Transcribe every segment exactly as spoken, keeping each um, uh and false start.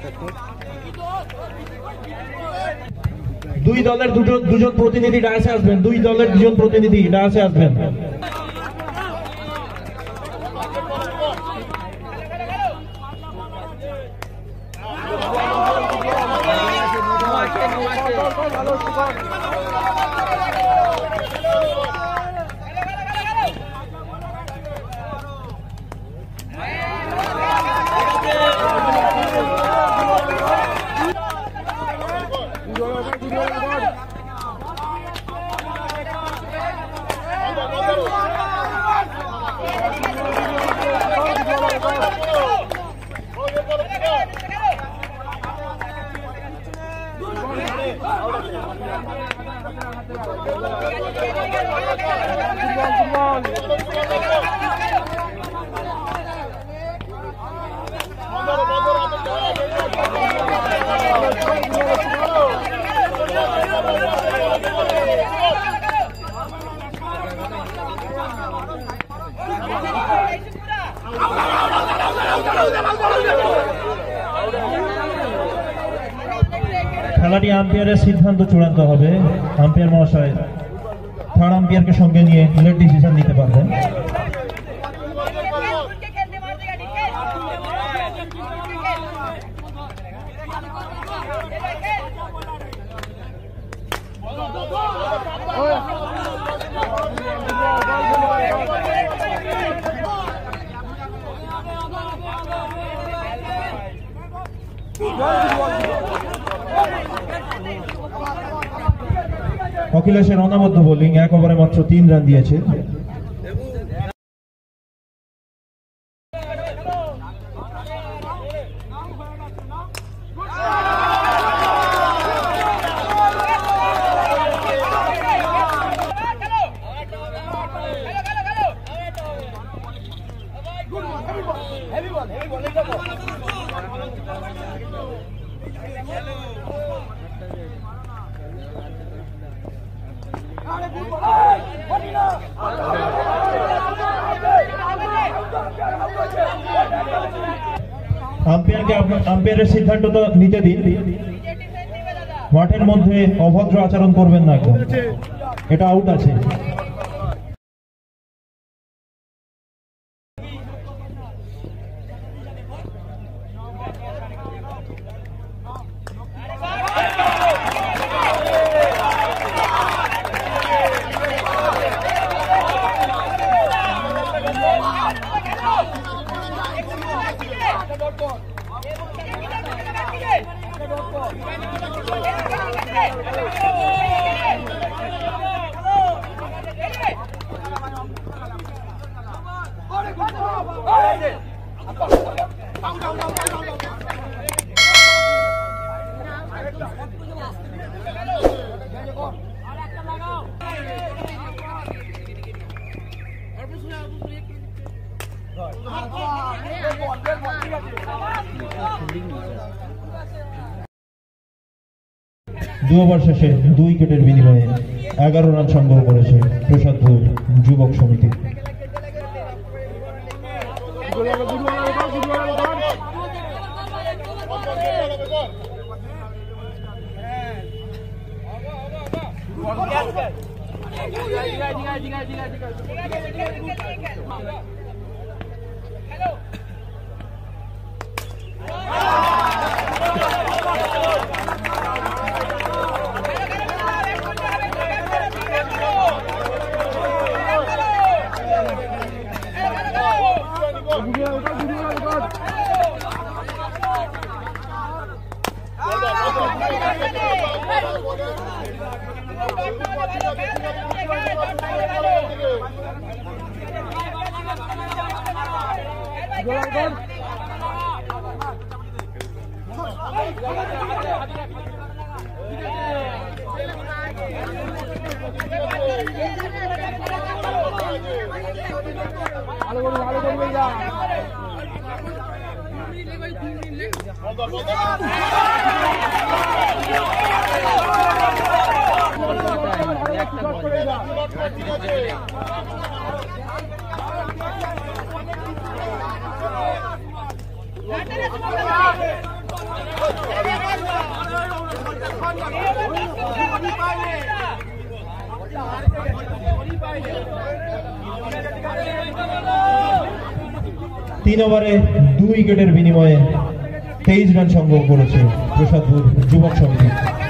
দুই দলের দুটো দুজন প্রতিনিধি ডায়াসে আসবেন, দুই দলের দুজন প্রতিনিধি ডায়াসে আসবেন। খেলাটি আম্পায়ারের সিদ্ধান্ত চূড়ান্ত হবে। আম্পায়ার মহাশয় থার্ড আম্পায়ারকে সঙ্গে নিয়ে লেট ডিসিশন নিতে পারবেন। অখিলেশের অনবদ্য বোলিং, এক ওভারে মাত্র তিন রান দিয়েছে। আম্পায়ারকে আম্পায়ারের সিদ্ধান্ত তো নিতে দিন। মাঠের মধ্যে অভদ্র আচরণ করবেন না, একদম এটা আউট আছে। দু ওভার শেষে দুই উইকেটের বিনিময়ে এগারো রান সংগ্রহ করেছে প্রসাদপুর যুবক সমিতি। তিন ওভারে দুই উইকেটের বিনিময়ে তেইশ রান সংগ্রহ করেছে প্রসাদপুর যুবক সমিতি।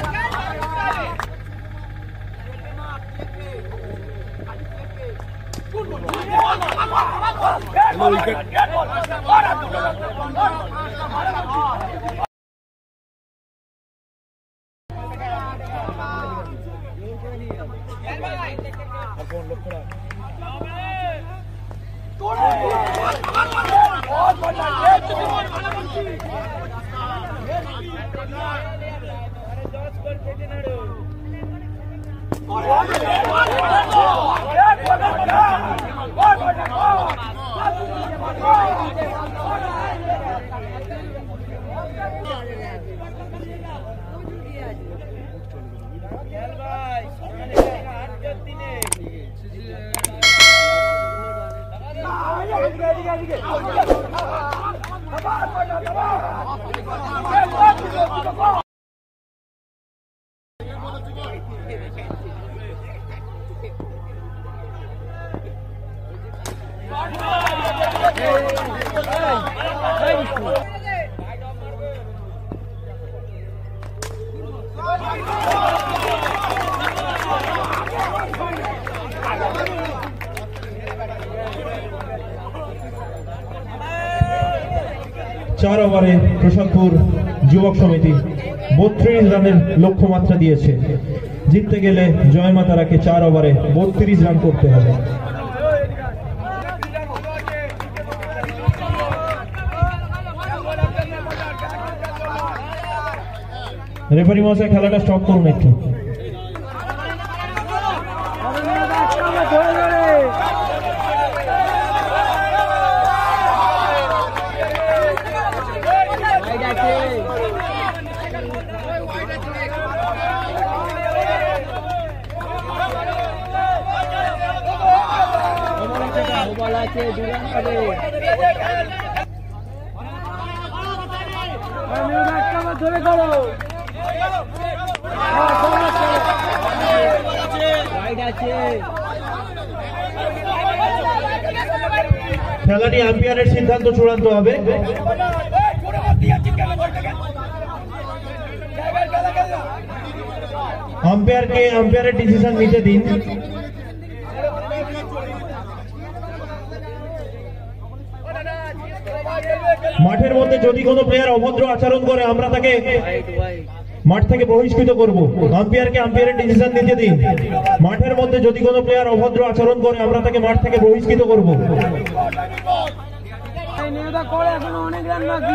চার ওভারে প্রসাদপুর যুবক সমিতি বত্রিশ রানের লক্ষ্যমাত্রা দিয়েছে। জিততে গেলে জয়মাতারাকে চার ওভারে বত্রিশ রান করতে হবে। রেফারি মহাশয় খেলাটা স্টপ করুন একটু। খেলাটি আম্পায়ারের সিদ্ধান্ত চূড়ান্ত হবে। আম্পায়ারকে আম্পায়ারের ডিসিশন নিতে দিন। মাঠের মধ্যে যদি কোনো প্লেয়ার অভদ্র আচরণ করে আমরা তাকে মাঠ থেকে বহিষ্কৃত করব। আম্পায়ারকে আম্পায়ারের ডিসিশন নিতে দিন। মাঠের মধ্যে যদি কোনো প্লেয়ার অভদ্র আচরণ করে আমরা তাকে মাঠ থেকে বহিষ্কৃত করব। অনেক রান বাকি।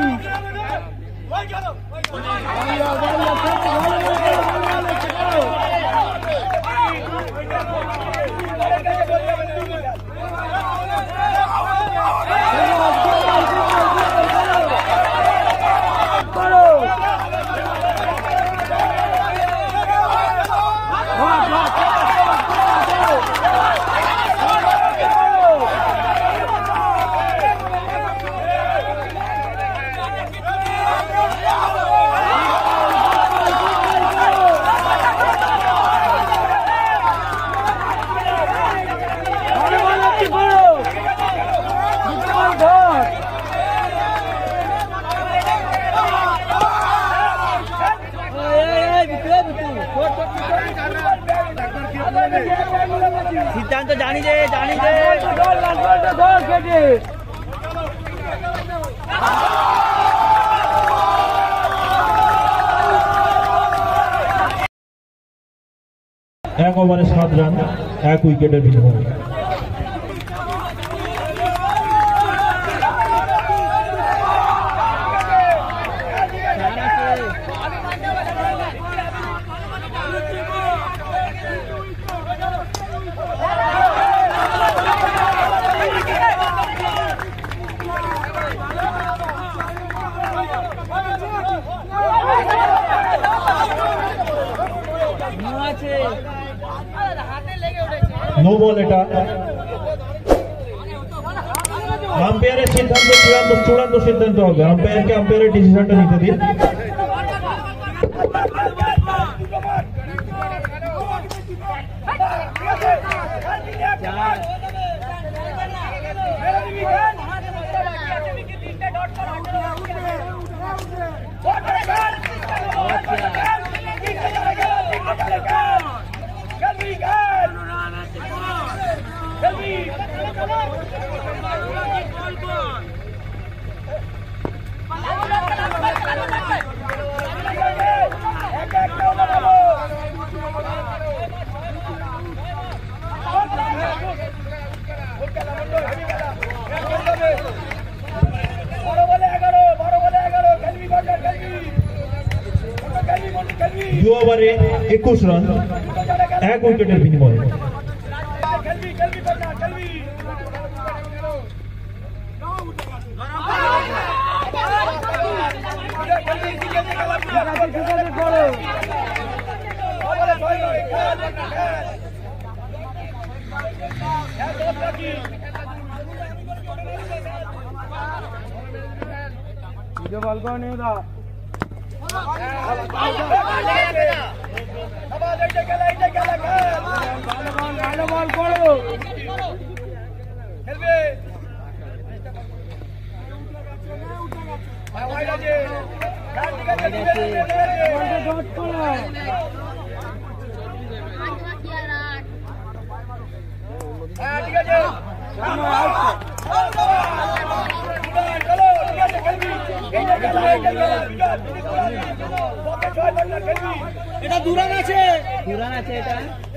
সিদ্ধান্ত জানি যে জানি যে এক ওভারে সাত রান এক উইকেটের বিনিময়ে। নো বল, এটা আম্পায়ারের সিদ্ধান্ত চূড়ান্ত চূড়ান্ত সিদ্ধান্ত হবে। আম্পায়ারকে আম্পায়ারের ডিসিশনটা নিতে দিন। দু ওভারে একুশ রান এক উইকেটের বিনিময়ে। बॉल को नहीं था बॉल करो এটা দূরান আছে দূরান আছে এটা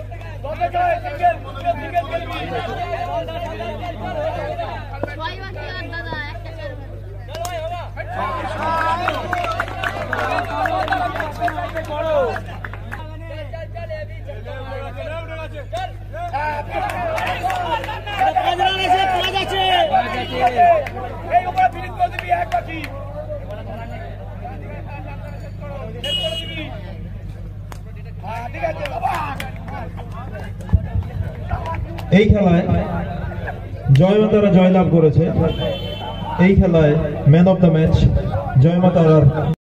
এই খেলায় জয়মাতারা জয়লাভ করেছে। এই খেলায় ম্যান অফ দ্য ম্যাচ জয়মাতারার